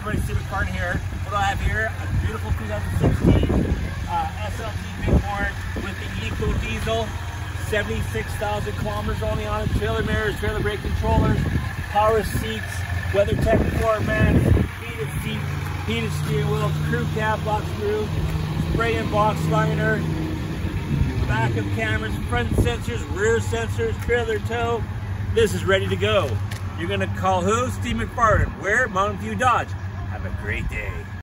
everybody, Steve McFarland here. What do I have here? A beautiful 2016 SLT Bighorn with the Eco Diesel. 76,000 kilometers only on it. Trailer mirrors, trailer brake controllers, power seats, WeatherTech floor mats, heated seats, heated steering wheel, crew cab, box screw, spray and box liner, backup cameras, front sensors, rear sensors, trailer tow. This is ready to go. You're gonna call who? Steve McFarland. Where? Mountain View Dodge. Have a great day.